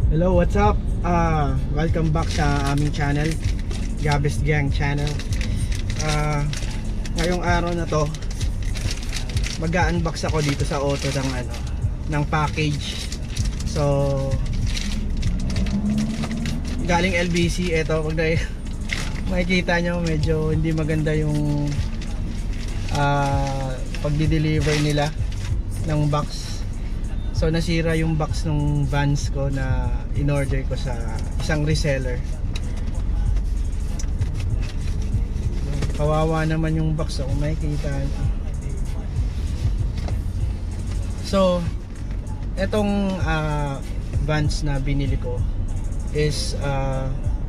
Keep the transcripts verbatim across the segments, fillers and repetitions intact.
Hello, what's up? Uh, welcome back sa aming channel, Gabest Gang Channel. uh, Ngayong araw na to, mag-unbox ako dito sa auto ng, ano, ng package. So galing L B C. Ito, pag makikita nyo, medyo hindi maganda yung uh, pagdi-deliver nila ng box. So nasira yung box ng Vans ko na in-order ko sa isang reseller. Kawawa naman yung box, kung makikita nyo. So etong uh, Vans na binili ko is uh,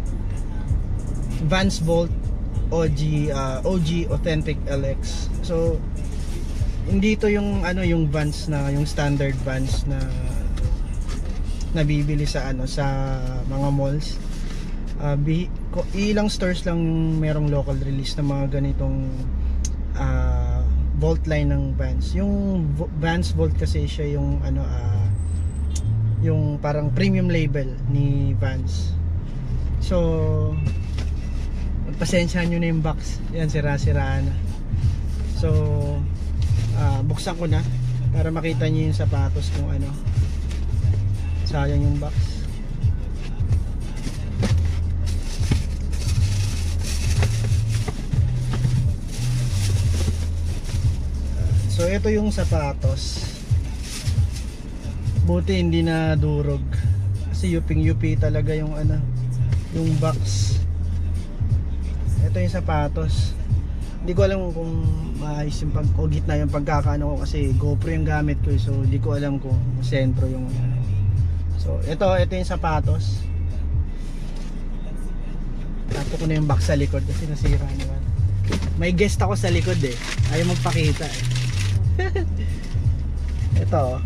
vansvault O G uh, O G Authentic L X. So hindi ito yung ano yung Vans na yung standard Vans na nabibili sa ano sa mga malls. Uh, bi, ko, ilang stores lang merong local release ng mga ganitong uh, vault line ng Vans. Yung vansvault kasi siya yung ano uh, yung parang premium label ni Vans. So pasensyahan nyo na yung box. Yan, sira-sira na. So Uh, buksan ko na para makita niyo yung sapatos kung ano. Sayang yung box. So ito yung sapatos. Buti hindi na durog. Kasi yuping-yupi talaga yung ano, yung box. Ito yung sapatos. Hindi ko alam kung maayos yung pag o gitna yung pagkakaano ko kasi GoPro yung gamit ko, so hindi ko alam kung sentro yung ano. So ito, ito yung sapatos. Tapo ko na yung box sa likod kasi nasira naman. May guest ako sa likod eh, ayaw magpakita eh. Ito.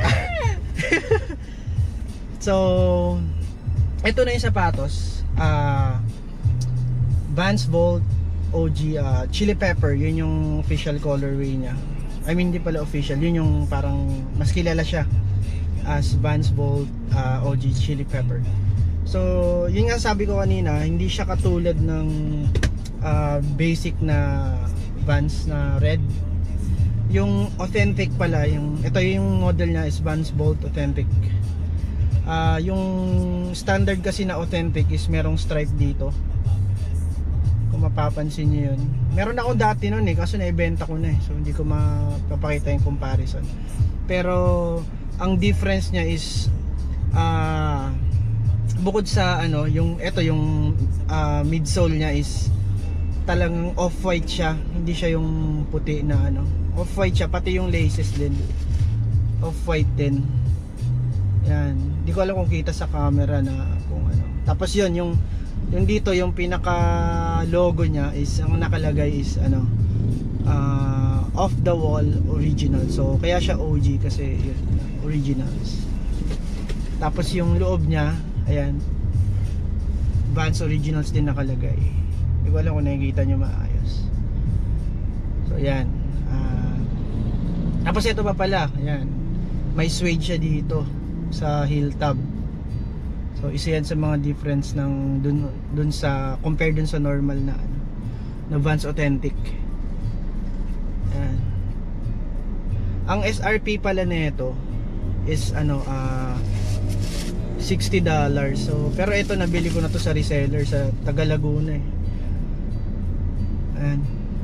So ito na yung sapatos. uh, Vansvault O G uh, Chilipepper, yun yung official colorway niya. I mean, hindi pala official, yun yung parang mas kilala siya as Vansvault uh, O G Chilipepper. So yun nga sabi ko kanina, hindi siya katulad ng uh, basic na Vans na red. Yung authentic pala, yung ito yung model niya is Vansvault Authentic. Uh, yung standard kasi na authentic is merong stripe dito, kung mapapansin nyo yun. Meron ako dati nun eh, kaso naibenta ko na eh, so hindi ko mapapakita yung comparison. Pero ang difference nya is uh, bukod sa ano, yung ito yung uh, midsole nya is talagang off-white siya, hindi siya yung puti na ano. Off-white siya, pati yung laces din off-white din. Yan, hindi ko alam kung kita sa camera na kung ano. Tapos yun, yung yung dito yung pinaka logo niya is ang nakalagay is ano, uh, off the wall original. So kaya siya O G kasi yun, originals. Tapos yung loob niya, ayan, Vans originals din nakalagay. Hindi ko alam kung nakikita nyo maayos. So ayan, uh, tapos ito pa pala, ayan, may suede siya dito sa heel tab. So isa yan sa mga difference ng dun, dun sa compare dun sa normal na ano, na Vans Authentic. Yan. Ang S R P pala nito is ano uh, sixty dollars. So pero ito nabili ko na to sa reseller sa Taga Laguna eh. Ayan.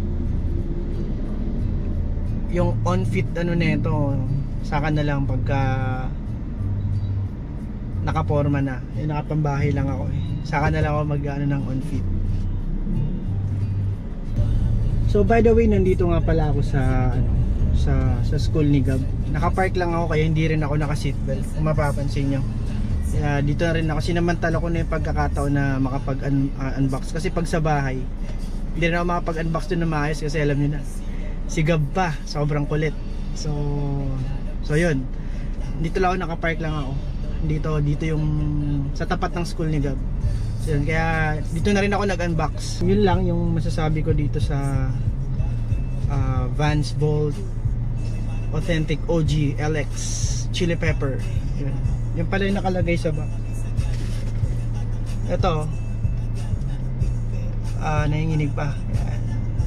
Yung on-fit ano nito, saka na lang pagka nakaporma na, eh, nakapambahay lang ako eh. Saka na lang ako mag-ano ng on-fit. So by the way, nandito nga pala ako sa ano, sa sa school ni Gab. Nakapark lang ako kaya hindi rin ako naka-seatbelt, kung mapapansin nyo. Kaya dito na rin ako, sinamantala ko na yung pagkakataon na makapag-unbox uh, kasi pag sa bahay hindi rin ako makapag-unbox doon na maayos kasi alam nyo na, si Gab pa, sobrang kulit. So so yun, dito lang ako, nakapark lang ako dito, dito yung sa tapat ng school ni Gab. So yun, kaya dito na rin ako nag-unbox. Yun lang yung masasabi ko dito sa uh, Vansvault Authentic O G L X Chilipepper. Yun. Yung pala yung nakalagay sa box. ito, uh, nanginginig pa. Yan.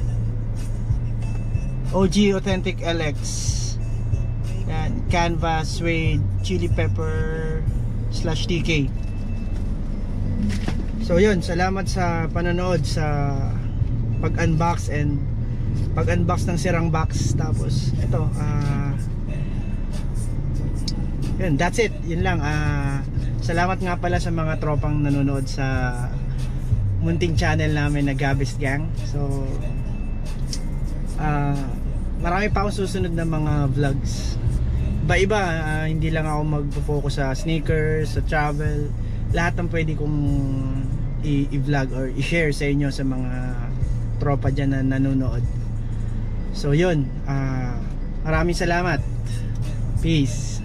O G Authentic L X. Yan, canvas, suede, chili pepper slash T K. So yun, salamat sa panonood sa pag-unbox and pag-unbox ng sirang box. Tapos ito, ah uh, yun, that's it. Yun lang. Ah uh, salamat nga pala sa mga tropang nanonood sa munting channel namin na Gabis Gang. So ah uh, marami pa akong susunod na mga vlogs. Iba-iba, uh, hindi lang ako magpo-focus sa sneakers, sa travel. Lahat ng pwede kong i-vlog or i-share sa inyo sa mga tropa dyan na nanonood. So yun, uh, maraming salamat. Peace.